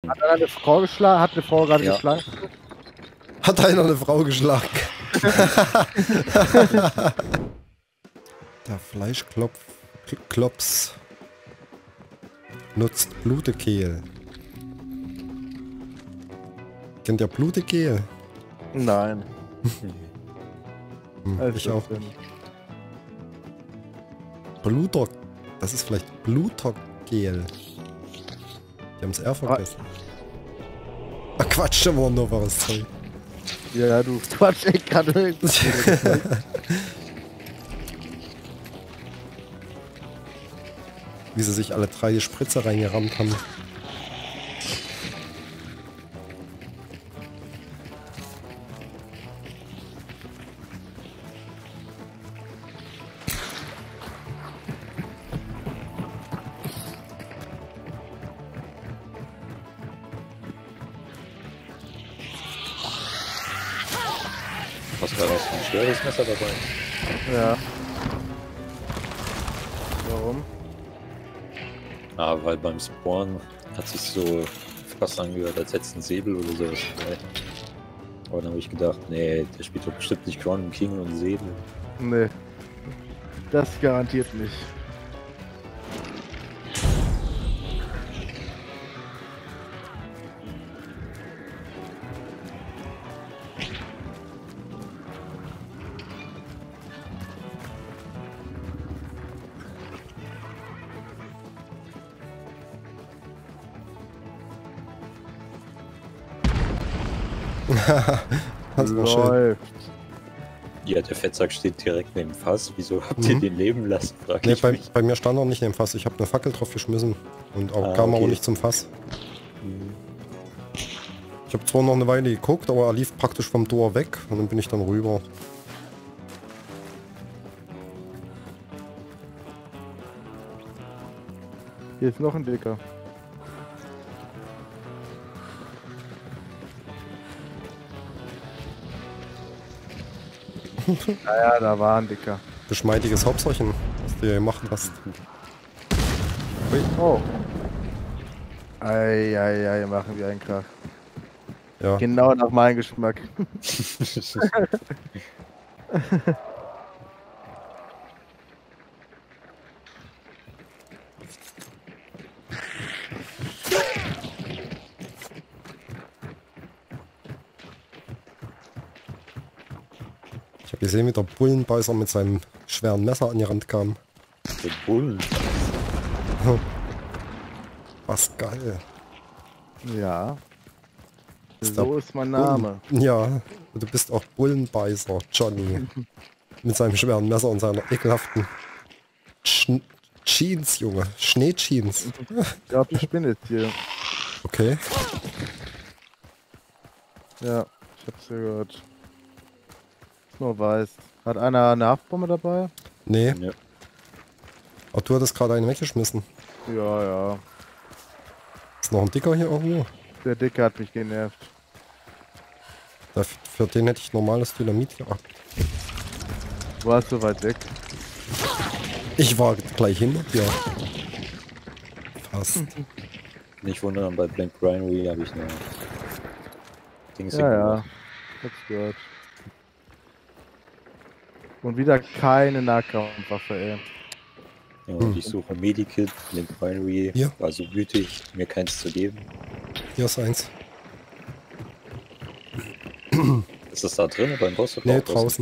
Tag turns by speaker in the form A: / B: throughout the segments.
A: Hat einer eine Frau geschlagen? Hat eine Frau gerade
B: Ja.
A: geschlagen?
C: Hat einer eine Frau geschlagen? Der Fleischklops nutzt Blutekehl. Kennt ihr Blutekehl?
A: Nein.
C: Ich auch. Bluter. Das ist vielleicht Blutergel. Die haben es eher vergessen. Ach Quatsch, da war noch was. Sorry.
A: Ja, du quatsch echt gerade.
C: Wie sie sich alle 3 die Spritze reingerammt haben.
B: Was war das für ein schweres Messer dabei?
A: Ja. Warum?
B: Ah, weil beim Spawn hat sich so fast angehört, als hätte es einen Säbel oder sowas dabei. Aber dann habe ich gedacht, nee, der spielt doch bestimmt nicht Quantum King und Säbel.
A: Nee. Das garantiert nicht.
C: Das war schön.
A: Läuft.
B: Ja, der Fettsack steht direkt neben dem Fass. Wieso habt ihr den leben lassen, frag
C: Nee,
B: ich mich.
C: bei mir stand er nicht im Fass. Ich habe eine Fackel drauf geschmissen. Und auch
B: Ah,
C: kam
B: okay.
C: auch nicht zum Fass. Ich habe zwar noch eine Weile geguckt, aber er lief praktisch vom Tor weg. Und dann bin ich dann rüber.
A: Hier ist noch ein Dicker. Naja, da war ein Dicker.
C: Geschmeidiges Hauptsachen, was du hier machen hast. Ui.
A: Oh. Eieiei, machen wir einen Krach.
C: Ja.
A: Genau nach meinem Geschmack.
C: Ich habe gesehen, wie der Bullenbeißer mit seinem schweren Messer angerannt kam.
B: Der Bullen.
C: Was geil.
A: Ja.
C: Ist
A: So
C: der
A: ist mein Name.
C: Ja, du bist auch Bullenbeißer, Johnny. Mit seinem schweren Messer und seiner ekelhaften Jeans, Junge. Schneejeans.
A: Ich glaube, ich bin jetzt hier.
C: Okay.
A: Ja, ich hab's gehört. Ist nur weiß. Hat einer eine Haftbombe dabei?
C: Nee.
B: Ja.
C: Aber du hattest gerade einen weggeschmissen.
A: Ja, ja.
C: Ist noch ein Dicker hier irgendwo?
A: Der Dicke hat mich genervt.
C: Für den hätte ich normales Dynamit gehabt.
A: Du warst so weit weg.
C: Ich war gleich hinter dir. Fast.
B: Nicht wundern, bei Blank Brinery habe ich eine Dings
A: Ja, ja. Hab's gehört. Und wieder keine Nahkampfwaffe, ey.
B: Ja, und ich suche ein Medikit. Blank Brinery
C: Ja.
B: war so gütig, mir keins zu geben.
C: Hier ist eins.
B: Ist das da drin beim Boss? Oder
C: Nee,
B: auch
C: draußen.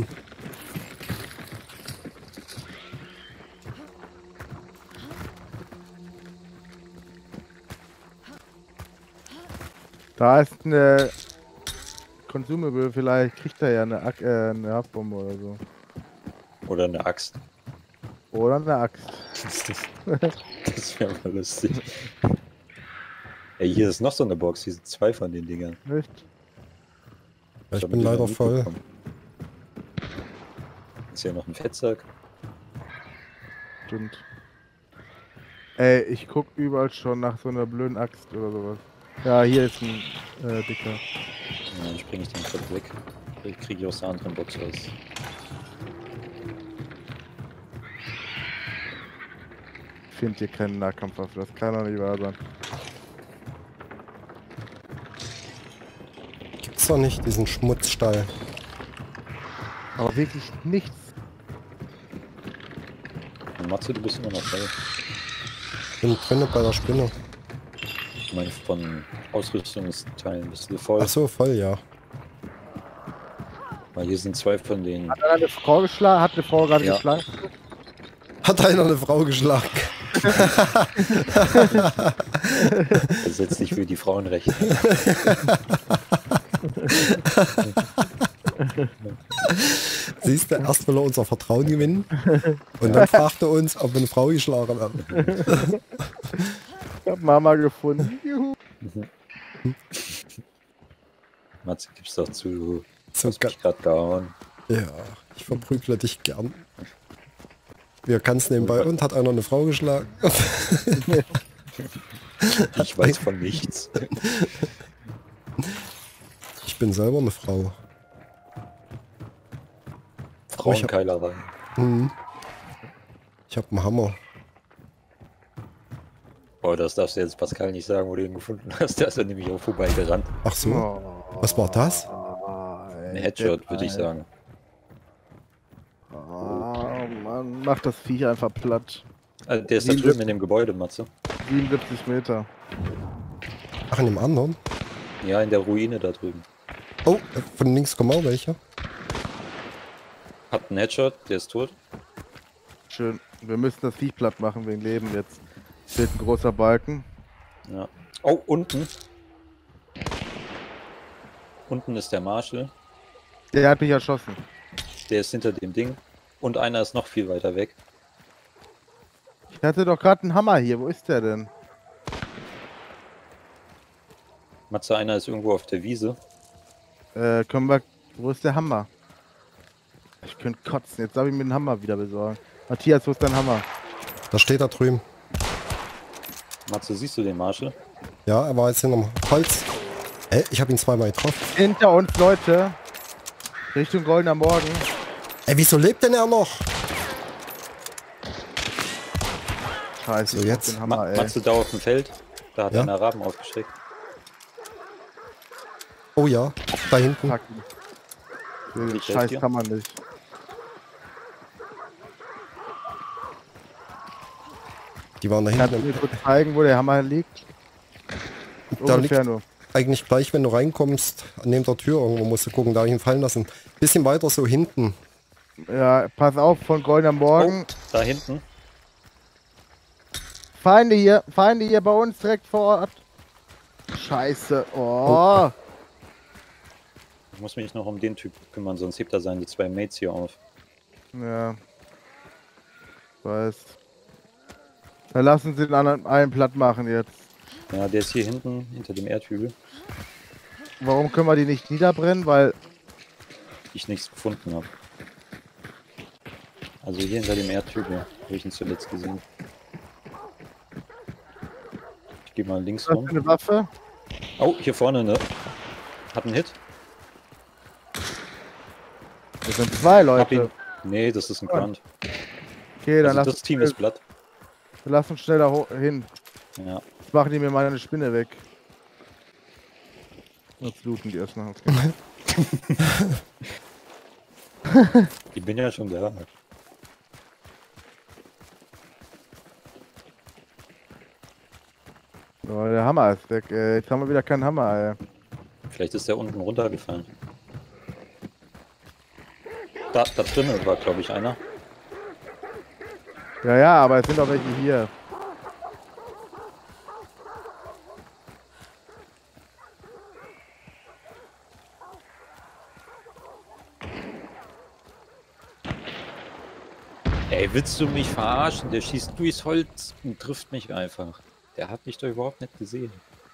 A: Da ist eine Consumable, vielleicht kriegt er ja eine Haftbombe oder so.
B: Oder eine Axt.
A: Oder eine Axt.
B: Das wäre mal lustig. Ey, hier ist noch so eine Box. Hier sind 2 von den Dingern.
A: Nicht?
C: Ja, ich
B: hab
C: bin
B: die noch
C: leider
B: nie
C: voll.
B: bekommen. Ist hier noch ein Fettsack?
A: Stimmt. Ey, ich guck überall schon nach so einer blöden Axt oder sowas. Ja, hier ist ein Dicker.
B: Ja, dann springe ich den kurz weg. Vielleicht kriege ich aus der anderen Box was.
A: Ich finde hier keine Nahkampfwaffe, das kann doch nicht wahr sein.
C: doch nicht, diesen Schmutzstall.
A: Aber wirklich nichts.
B: Matze, du bist immer noch frei.
C: Bin drinnen bei der Spinne.
B: Ich meine, von Ausrüstungsteilen bist du voll.
C: Ach so, voll, ja.
B: Weil hier sind 2 von denen.
A: Hat eine Frau geschlagen? Hat eine Frau gerade
B: Ja.
A: geschlagen?
C: Hat einer eine Frau geschlagen?
B: Er setzt sich für die Frauenrechte.
C: Siehst du, erst will er unser Vertrauen gewinnen und dann fragt er uns, ob wir eine Frau geschlagen haben.
A: Ich hab Mama gefunden. Juhu.
B: Matze, gib's doch zu, du
C: So
B: hast mich gerade gehauen.
C: ja, ich verprügle dich gern. Wir kann's nebenbei und hat einer eine Frau geschlagen.
B: Ich weiß von nichts.
C: Ich bin selber eine Frau.
B: Frauenkeilerei.
C: Mhm. Ich habe einen Hammer.
B: Oh, das darfst du jetzt Pascal nicht sagen, wo du ihn gefunden hast. Der ist ja nämlich auch vorbeigerannt.
C: Ach so, was war das?
B: Ein Headshot, würde ich sagen.
A: Oh Mann, mach das Viech einfach platt.
B: Also, der ist da drüben in dem Gebäude, Matze.
A: 77 Meter.
C: Ach, in dem anderen?
B: Ja, in der Ruine da drüben.
C: Oh, von links kommen auch welche.
B: Hat einen Headshot, der ist tot.
A: Schön. Wir müssen das Viech platt machen wegen Leben jetzt. Steht ein großer Balken.
B: Ja. Oh, unten. Unten ist der Marshall.
A: Der hat mich erschossen.
B: Der ist hinter dem Ding. Und einer ist noch viel weiter weg.
A: Ich hatte doch gerade einen Hammer hier. Wo ist der denn?
B: Matze, einer ist irgendwo auf der Wiese.
A: Können wir... Wo ist der Hammer? Ich könnte kotzen. Jetzt darf ich mir den Hammer wieder besorgen. Matthias, wo ist dein Hammer?
C: Da steht er drüben.
B: Matze, siehst du den Marshall?
C: Ja, er war jetzt hinterm Holz. Ich habe ihn zweimal getroffen.
A: Hinter uns, Leute. Richtung goldener Morgen.
C: Wieso lebt denn er noch?
A: Scheiße,
C: So,
A: ich
C: jetzt.
A: brauch den Hammer, ey.
B: Matze da auf dem Feld. Da hat
C: Ja?
B: einer Raben aufgeschreckt.
C: Oh ja, da hinten.
A: Fuck. Den
B: Ich helf
A: Scheiß
B: dir.
A: kann man nicht.
C: Die waren da
A: Kannst du
C: hinten.
A: mir kurz zeigen, wo der Hammer liegt?
C: Da
A: Ungefähr
C: liegt
A: nur.
C: eigentlich gleich, wenn du reinkommst, neben der Tür irgendwo musst du gucken, da hab ich ihn fallen lassen. Bisschen weiter so hinten.
A: Ja, pass auf, von goldener Morgen.
B: Oh, da hinten.
A: Feinde hier bei uns direkt vor Ort. Scheiße, oh.
B: Ich muss mich noch um den Typ kümmern, sonst hebt er seine 2 Mates hier auf.
A: Ja. Weiß. Dann lassen Sie den anderen einen platt machen jetzt.
B: Ja, der ist hier hinten, hinter dem Erdhügel.
A: Warum können wir die nicht niederbrennen? Weil,
B: Ich nichts gefunden habe. Also hier hinter dem Erdhügel habe ich ihn zuletzt gesehen. Ich gehe mal links
A: was für
B: rum.
A: eine Waffe?
B: Oh, hier vorne, ne? Hat einen Hit.
A: Das sind 2
B: Hab ihn.
A: Leute.
B: Nee, das ist ein Grunt.
A: Okay, dann
B: Also das Team ist platt.
A: lass uns schnell da hin.
B: Ja.
A: Jetzt machen die mir mal eine Spinne weg. Jetzt looten die erstmal. Okay.
B: Ich bin ja schon da.
A: Oh, der Hammer ist weg. Jetzt haben wir wieder keinen Hammer, ey.
B: Vielleicht ist der unten runtergefallen. Da drinnen war, glaube ich, einer.
A: Ja, ja, aber es sind auch welche hier.
B: Ey, willst du mich verarschen? Der schießt durchs Holz und trifft mich einfach. Der hat mich doch überhaupt nicht gesehen.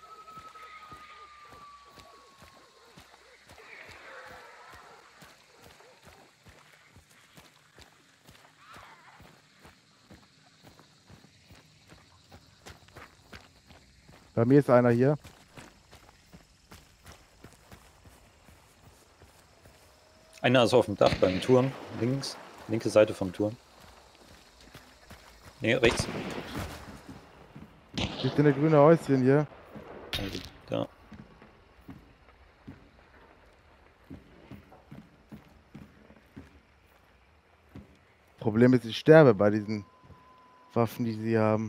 A: Bei mir ist einer hier.
B: Einer ist auf dem Dach beim Turm. Links. Linke Seite vom Turm. Ne, rechts.
A: Liegt in der grüne Häuschen hier.
B: Also, da.
A: Problem ist, ich sterbe bei diesen Waffen, die sie haben.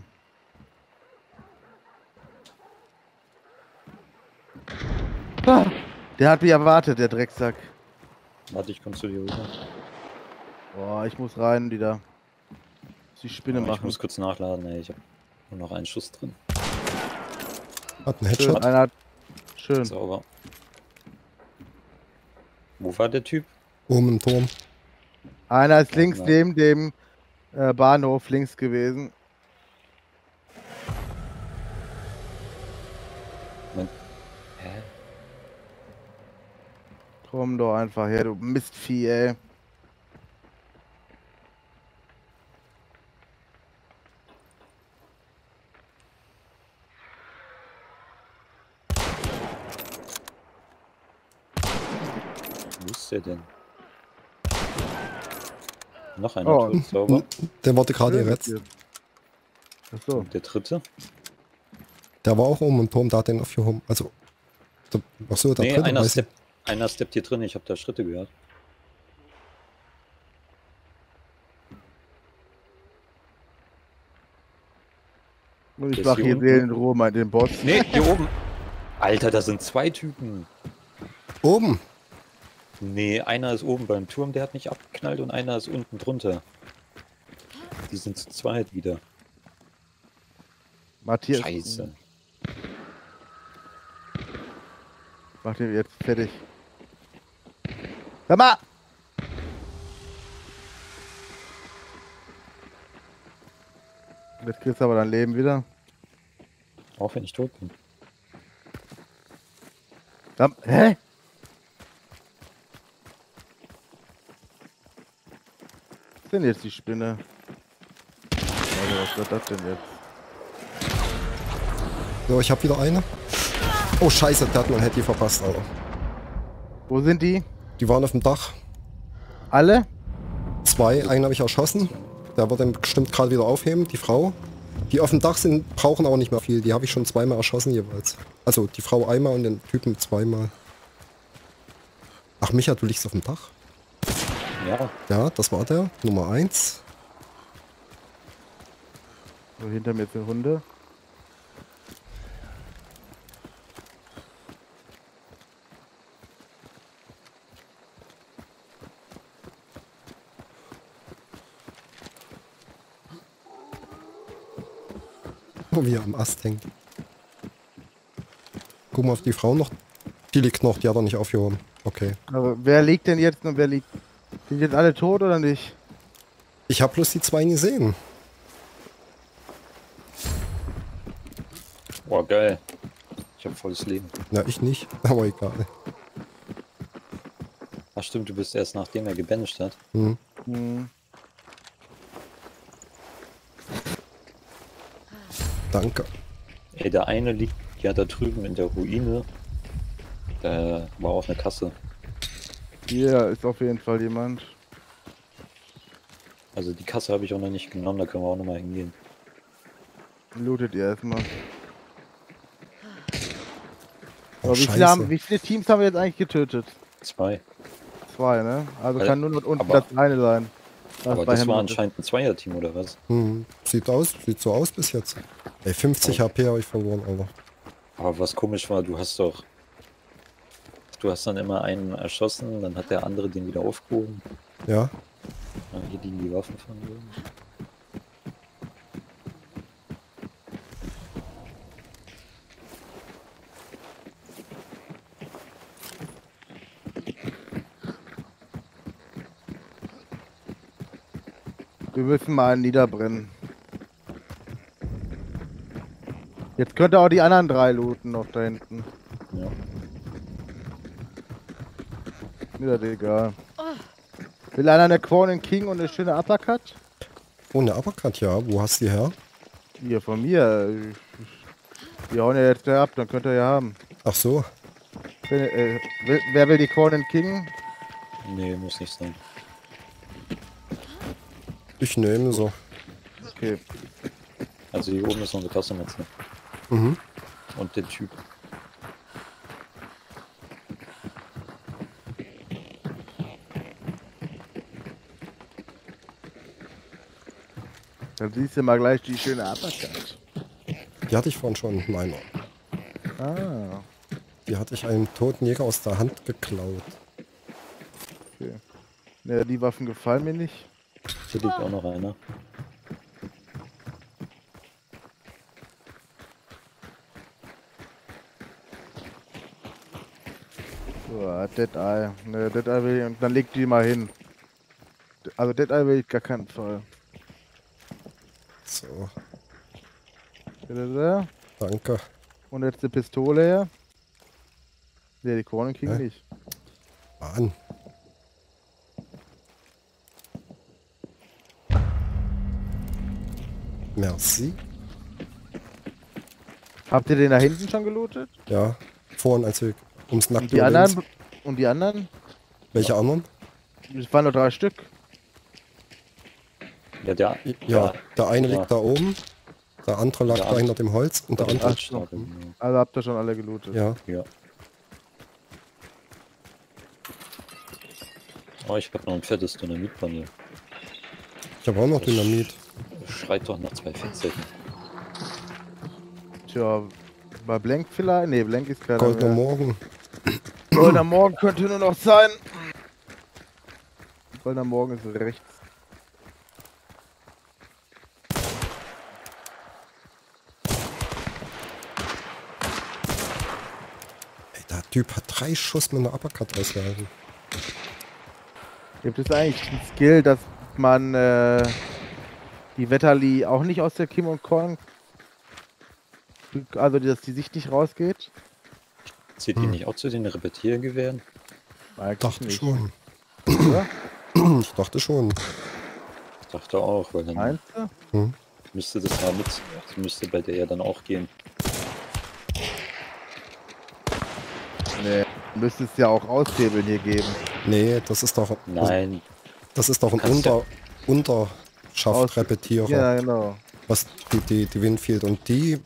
A: Ah, der hat mich erwartet, der Drecksack.
B: Warte, ich komm zu dir rüber.
A: Boah, ich muss rein wieder. Muss die Spinne
B: Aber ich
A: machen.
B: muss kurz nachladen, ey. Ich hab nur noch einen Schuss drin.
C: Hat einen
A: Schön,
C: Headshot.
A: einer hat... Schön.
B: Sauber. Wo war der Typ?
C: Oben im Turm.
A: Einer ist links
B: genau.
A: neben dem Bahnhof links gewesen.
B: Hä?
A: Komm doch einfach her, du Mistvieh, ey.
B: Wo ist der denn? Noch einer
A: Oh.
B: tot, sauber.
C: Der wurde gerade
A: Schön
C: gerettet.
A: hier. Achso.
B: Und der dritte?
C: Der war auch oben im Turm, da hat den aufgehoben. Also, achso, der
B: Nee,
C: dritte
B: einer
C: weiß ich.
B: steppt hier drin, ich habe da Schritte gehört.
A: Und
B: Der
A: ich
B: ist
A: mach
B: hier
A: hier
B: unten.
A: Seelenruhe mal den Boss.
B: Nee, hier oben. Alter, da sind zwei Typen.
C: Oben!
B: Nee, einer ist oben beim Turm, der hat mich abgeknallt und einer ist unten drunter. Die sind zu zweit wieder.
A: Matthias.
B: Scheiße.
A: Mach den jetzt fertig. Hör mal! Jetzt kriegst du aber dein Leben wieder.
B: Auch wenn ich tot bin.
A: Hä? Was ist denn jetzt die Spinne? Alter, was wird das denn jetzt?
C: So, ich hab wieder eine. Oh Scheiße, der hat mein Handy verpasst, Alter.
A: Wo sind die?
C: Die waren auf dem Dach.
A: Alle?
C: Zwei, einen habe ich erschossen. Der wird dann bestimmt gerade wieder aufheben, die Frau. Die auf dem Dach sind, brauchen aber nicht mehr viel. Die habe ich schon zweimal erschossen jeweils. Also die Frau einmal und den Typen zweimal. Ach Micha, du liegst auf dem Dach?
B: Ja,
C: Ja, das war der. Nummer 1.
A: So, hinter mir sind Hunde.
C: Oh, wie er am Ast hängt. Guck mal auf die Frau noch. Die liegt noch, die hat er nicht aufgehoben. Okay.
A: Aber wer liegt denn jetzt und wer liegt? Sind jetzt alle tot oder nicht?
C: Ich habe bloß die zwei gesehen.
B: boah, geil. Ich habe volles Leben.
C: Na, ich nicht, aber egal.
B: Ach stimmt, du bist erst nachdem er gebanisht hat.
C: Hm.
A: Hm.
C: Danke.
B: Ey, der eine liegt ja da drüben in der Ruine. Da war auch eine Kasse.
A: Hier ist auf jeden Fall jemand.
B: Also die Kasse habe ich auch noch nicht genommen, da können wir auch noch mal hingehen.
A: Lootet ihr erstmal.
C: Oh,
A: Aber
C: Scheiße.
A: wie viele Teams haben wir jetzt eigentlich getötet?
B: 2.
A: 2, ne? Also
B: Weil-
A: kann nur noch unten
B: aber-
A: das eine sein. was
B: Aber
A: bei
B: das
A: Hammer
B: war
A: ist.
B: anscheinend ein Zweierteam oder was?
C: Hm. Sieht so aus bis jetzt. Ey, 50 HP habe ich verloren, Alter.
B: Aber was komisch war, du hast dann immer einen erschossen, dann hat der andere den wieder aufgehoben.
C: Ja?
B: Ja, hier liegen die Waffen von mir.
A: Wir müssen mal einen niederbrennen. Jetzt könnt ihr auch die anderen 3 looten noch da hinten.
B: Ja.
A: Mir das egal. Will einer eine Crown King und eine schöne Uppercut?
C: Oh, eine Uppercut, ja. Wo hast du die her?
A: Hier von mir. Die hauen ja jetzt da ab, dann könnt ihr ja haben.
C: Ach so.
A: Wer will die Crown King?
B: Nee, muss nicht sein.
C: Ich nehme so.
A: Okay.
B: Also hier oben ist noch eine Kassemetze.
C: Mhm.
B: Und der Typ.
A: Dann siehst du mal gleich die schöne Uppercut.
C: Die hatte ich vorhin schon, meiner.
A: Ah,
C: Die hatte ich einem toten Jäger aus der Hand geklaut.
A: okay. Ja, die Waffen gefallen mir nicht.
B: Hier liegt auch noch einer.
A: So, Dead Eye. Ne, Dead Eye will ich, und dann leg die mal hin. Also Dead Eye will ich gar keinen Fall.
C: So,
A: Bitte sehr.
C: danke.
A: Und jetzt die Pistole her. Ne, die Corner King
C: Hä?
A: nicht.
C: Mann. Merci.
A: Habt ihr den da hinten schon gelootet?
C: Ja, vorhin, als wir ums
A: Und
C: nackte
A: die
C: Überleben-
A: anderen? Und die anderen?
C: Welche anderen?
A: Es waren nur 3 Stück.
B: Ja, der.
C: Ja, der eine
B: Ja.
C: liegt da oben, der andere lag
B: Der
C: da
B: andere-
C: hinter dem Holz und der
B: den
C: andere...
B: Holzstapel, genau.
A: Also habt ihr schon alle gelootet.
C: Ja,
B: Ja. Oh, ich hab noch ein fettes Dynamit von mir.
C: ich habe auch noch Dynamit.
B: Schreit doch nach 2 Fettsäcken.
A: Tja, bei Blank vielleicht? Ne, Blank ist keiner
C: Goldener
A: mehr.
C: Morgen.
A: Goldener Morgen könnte nur noch sein. Goldener Morgen ist rechts.
C: Ey, der Typ hat 3 Schuss mit einer Uppercut ausgehalten.
A: Gibt es eigentlich einen Skill, dass man die Wetterli auch nicht aus der Kim und Korn, also dass die Sicht nicht rausgeht?
B: Zählt die nicht auch zu den Repetiergewehren?
A: Eigentlich
C: Dachte
A: nicht,
C: schon.
A: oder?
C: Ich dachte schon.
B: Ich dachte auch, weil dann
A: Meinst du?
B: müsste das ja mit. Das müsste bei der ja dann auch gehen.
A: Nee, müsste es ja auch Aushebeln hier geben.
C: Nee, das ist doch...
B: Nein,
C: Das ist doch ein
B: Kannst ja-
C: Unterschaftrepetierer.
A: Ja, genau.
C: Was die Winfield und die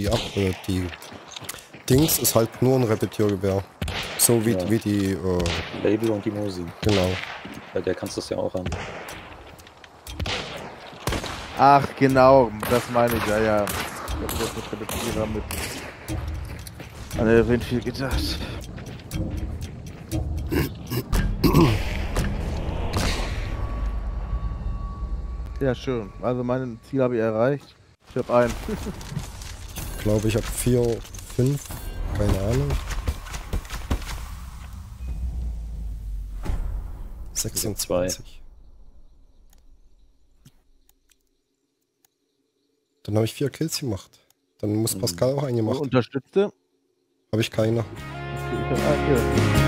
C: Dings ist halt nur ein Repetiergewehr. So wie,
B: Ja.
C: wie die,
B: Label und die Mosi.
C: genau.
B: Bei der kannst du das ja auch haben.
A: Ach, genau, das meine ich, ja, ja. Ich hab das mit Repetierer mit an der Winfield gedacht. Ja, schön. Also mein Ziel habe ich erreicht. Ich habe einen.
C: Ich glaube, ich habe 4, 5, keine Ahnung. 26. Dann habe ich 4 Kills gemacht. Dann muss Pascal auch einen gemacht.
A: Unterstützte.
C: Habe ich keine.
A: Ich habe einen hier.